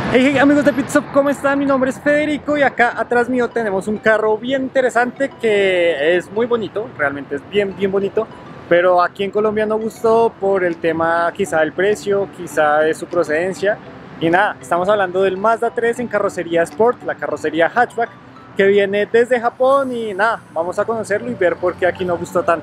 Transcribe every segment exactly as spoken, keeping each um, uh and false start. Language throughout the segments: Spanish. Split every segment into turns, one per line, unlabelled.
Hey, hey amigos de Pitstop, ¿cómo están? Mi nombre es Federico y acá atrás mío tenemos un carro bien interesante que es muy bonito, realmente es bien bien bonito, pero aquí en Colombia no gustó por el tema quizá del precio, quizá de su procedencia. Y nada, estamos hablando del Mazda tres en carrocería Sport, la carrocería hatchback que viene desde Japón. Y nada, vamos a conocerlo y ver por qué aquí no gustó tanto.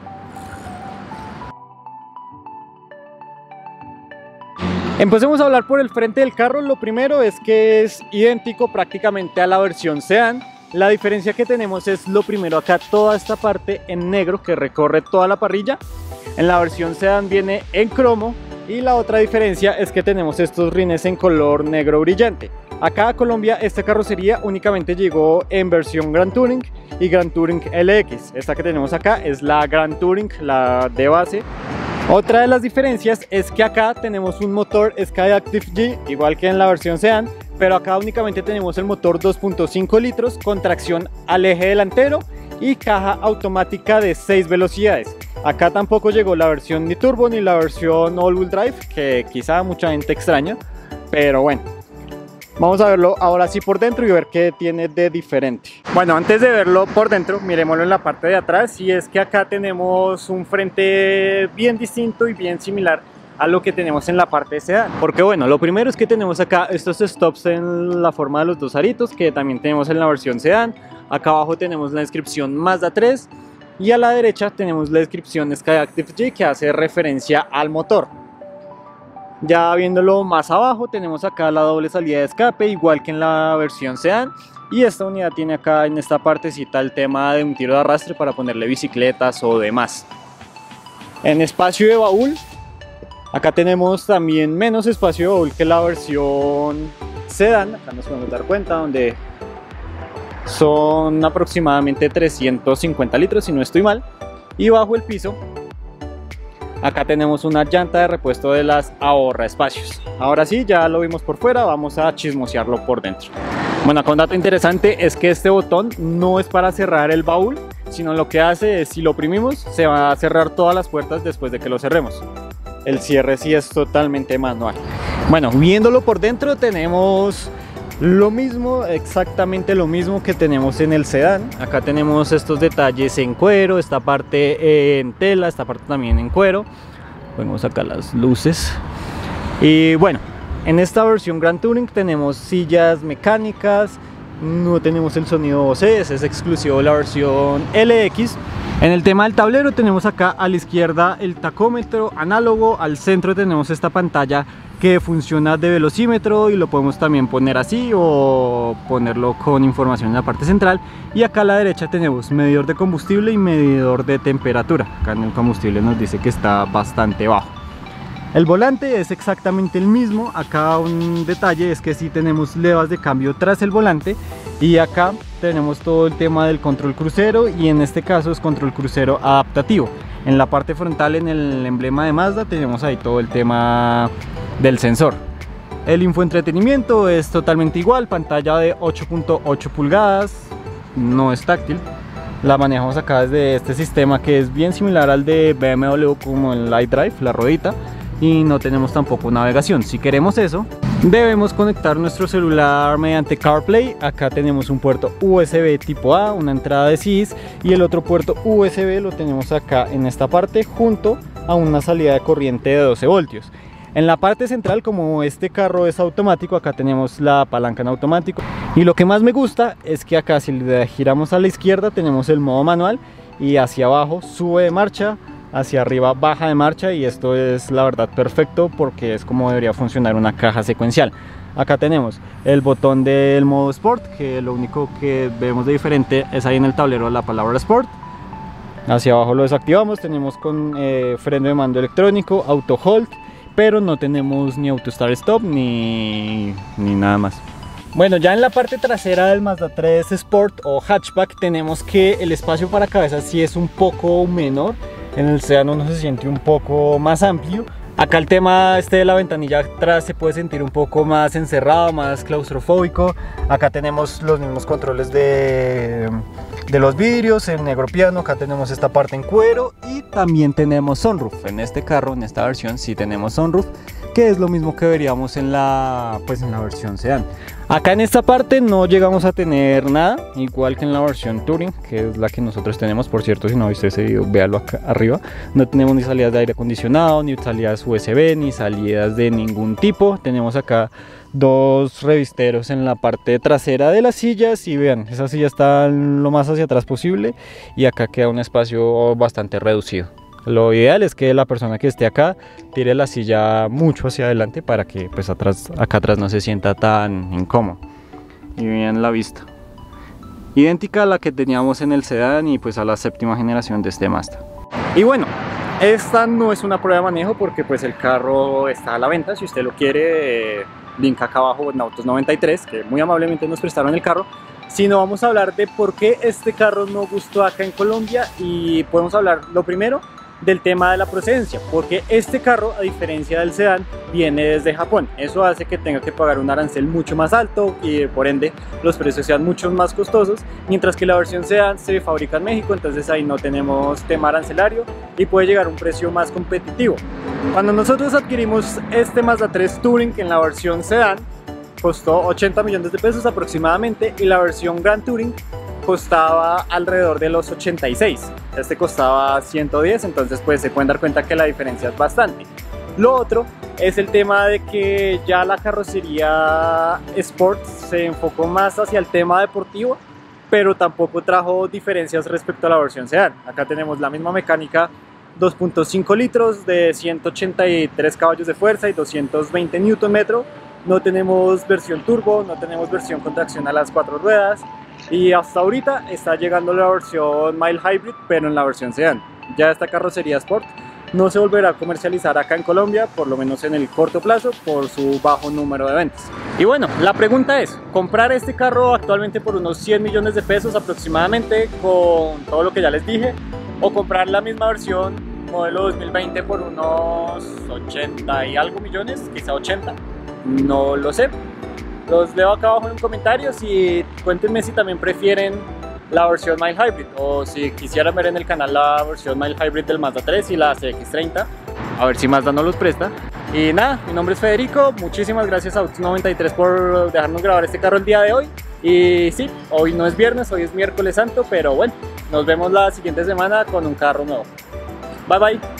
Empecemos a hablar por el frente del carro. Lo primero es que es idéntico prácticamente a la versión sedán. La diferencia que tenemos es lo primero acá, toda esta parte en negro que recorre toda la parrilla. En la versión sedán viene en cromo, y la otra diferencia es que tenemos estos rines en color negro brillante. Acá a Colombia esta carrocería únicamente llegó en versión Grand Touring y Grand Touring L X. Esta que tenemos acá es la Grand Touring, la de base. Otra de las diferencias es que acá tenemos un motor Skyactiv G, igual que en la versión sedán, pero acá únicamente tenemos el motor dos punto cinco litros con tracción al eje delantero y caja automática de seis velocidades. Acá tampoco llegó la versión ni turbo ni la versión all-wheel drive, que quizá mucha gente extraña, pero bueno. Vamos a verlo ahora sí por dentro y ver qué tiene de diferente. Bueno, antes de verlo por dentro, miremoslo en la parte de atrás. Y es que acá tenemos un frente bien distinto y bien similar a lo que tenemos en la parte de sedán. Porque bueno, lo primero es que tenemos acá estos stops en la forma de los dos aritos, que también tenemos en la versión sedán. Acá abajo tenemos la inscripción Mazda tres y a la derecha tenemos la inscripción Skyactiv G, que hace referencia al motor. Ya viéndolo más abajo tenemos acá la doble salida de escape, igual que en la versión sedán, y esta unidad tiene acá en esta partecita el tema de un tiro de arrastre para ponerle bicicletas o demás. En espacio de baúl, acá tenemos también menos espacio de baúl que la versión sedán. Acá nos podemos dar cuenta donde son aproximadamente trescientos cincuenta litros si no estoy mal. Y bajo el piso acá tenemos una llanta de repuesto de las ahorra espacios. Ahora sí, ya lo vimos por fuera, vamos a chismosearlo por dentro. Bueno, acá un dato interesante es que este botón no es para cerrar el baúl, sino lo que hace es, si lo oprimimos, se va a cerrar todas las puertas después de que lo cerremos. El cierre sí es totalmente manual. Bueno, viéndolo por dentro tenemos lo mismo, exactamente lo mismo que tenemos en el sedán. Acá tenemos estos detalles en cuero, esta parte en tela, esta parte también en cuero. Podemos sacar las luces. Y bueno, en esta versión Grand Touring tenemos sillas mecánicas, no tenemos el sonido Bose, ese es exclusivo de la versión L X. En el tema del tablero tenemos acá a la izquierda el tacómetro análogo, al centro tenemos esta pantalla que funciona de velocímetro y lo podemos también poner así o ponerlo con información en la parte central. Y acá a la derecha tenemos medidor de combustible y medidor de temperatura. Acá en el combustible nos dice que está bastante bajo. El volante es exactamente el mismo. Acá un detalle es que sí tenemos levas de cambio tras el volante, y acá tenemos todo el tema del control crucero, y en este caso es control crucero adaptativo. En la parte frontal, en el emblema de Mazda, tenemos ahí todo el tema del sensor. El infoentretenimiento es totalmente igual, pantalla de ocho punto ocho pulgadas, no es táctil. La manejamos acá desde este sistema que es bien similar al de B M W como el iDrive, la ruedita, y no tenemos tampoco navegación. Si queremos eso, debemos conectar nuestro celular mediante CarPlay. Acá tenemos un puerto U S B tipo A, una entrada de S I S, y el otro puerto U S B lo tenemos acá en esta parte junto a una salida de corriente de doce voltios. En la parte central, como este carro es automático, acá tenemos la palanca en automático, y lo que más me gusta es que acá, si le giramos a la izquierda, tenemos el modo manual, y hacia abajo sube de marcha, hacia arriba baja de marcha, y esto es la verdad perfecto porque es como debería funcionar una caja secuencial. Acá tenemos el botón del modo Sport, que lo único que vemos de diferente es ahí en el tablero la palabra Sport. Hacia abajo lo desactivamos, tenemos con eh, freno de mando electrónico, auto hold, pero no tenemos ni auto start stop ni, ni nada más. Bueno, ya en la parte trasera del Mazda tres Sport o hatchback tenemos que el espacio para cabezas sí es un poco menor. En el sedán uno se siente un poco más amplio. Acá el tema este de la ventanilla atrás se puede sentir un poco más encerrado, más claustrofóbico. Acá tenemos los mismos controles de, de los vidrios en negro piano. Acá tenemos esta parte en cuero y también tenemos sunroof. En este carro, en esta versión, sí tenemos sunroof. que es lo mismo que veríamos en la, pues en la versión sedán. Acá en esta parte no llegamos a tener nada, igual que en la versión Touring, que es la que nosotros tenemos. Por cierto, si no viste ese video, véalo acá arriba. No tenemos ni salidas de aire acondicionado, ni salidas U S B, ni salidas de ningún tipo. Tenemos acá dos revisteros en la parte trasera de las sillas y vean, esa silla está lo más hacia atrás posible y acá queda un espacio bastante reducido. Lo ideal es que la persona que esté acá tire la silla mucho hacia adelante para que pues atrás, acá atrás no se sienta tan incómodo. Y vean la vista, idéntica a la que teníamos en el sedán y pues a la séptima generación de este Mazda. Y bueno, esta no es una prueba de manejo porque pues el carro está a la venta. Si usted lo quiere, eh, link acá abajo en Autos noventa y tres, que muy amablemente nos prestaron el carro. Sino vamos a hablar de por qué este carro no gustó acá en Colombia, y podemos hablar lo primero del tema de la procedencia, porque este carro, a diferencia del sedán, viene desde Japón. Eso hace que tenga que pagar un arancel mucho más alto y por ende los precios sean mucho más costosos, mientras que la versión sedán se fabrica en México, entonces ahí no tenemos tema arancelario y puede llegar a un precio más competitivo. Cuando nosotros adquirimos este Mazda tres Touring en la versión sedán, costó ochenta millones de pesos aproximadamente, y la versión Grand Touring costaba alrededor de los ochenta y seis. Este costaba ciento diez, entonces pues se pueden dar cuenta que la diferencia es bastante. Lo otro es el tema de que ya la carrocería Sport se enfocó más hacia el tema deportivo, pero tampoco trajo diferencias respecto a la versión sedán. Acá tenemos la misma mecánica, dos punto cinco litros de ciento ochenta y tres caballos de fuerza y doscientos veinte newton metro. No tenemos versión turbo, no tenemos versión con tracción a las cuatro ruedas, y hasta ahorita está llegando la versión Mild Hybrid, pero en la versión sedán. Ya esta carrocería Sport no se volverá a comercializar acá en Colombia, por lo menos en el corto plazo, por su bajo número de ventas. Y bueno, la pregunta es, ¿comprar este carro actualmente por unos cien millones de pesos aproximadamente, con todo lo que ya les dije, o comprar la misma versión modelo dos mil veinte por unos ochenta y algo millones, quizá ochenta? No lo sé. Los leo acá abajo en comentarios y cuéntenme si también prefieren la versión Mild Hybrid, o si quisieran ver en el canal la versión Mild Hybrid del Mazda tres y la C X treinta, a ver si Mazda no los presta. Y nada, mi nombre es Federico, muchísimas gracias a Autos noventa y tres por dejarnos grabar este carro el día de hoy. Y sí, hoy no es viernes, hoy es miércoles santo, pero bueno, nos vemos la siguiente semana con un carro nuevo. Bye bye.